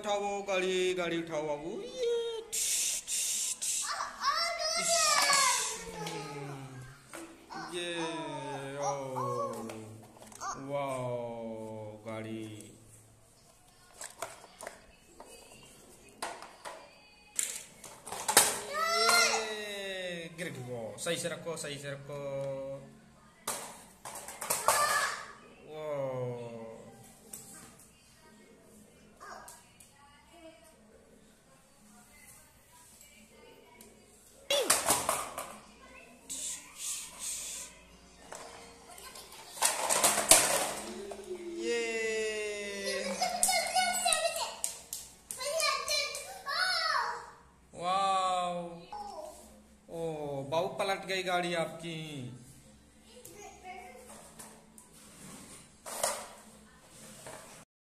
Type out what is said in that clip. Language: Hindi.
उठाओ, गाड़ी गाड़ी उठाओ बाबू। ये ओ वाओ गाड़ी। ये गिर गई। सही से रखो, सही से रखो। वाओ, ओ बाबू पलट गई गाड़ी आपकी।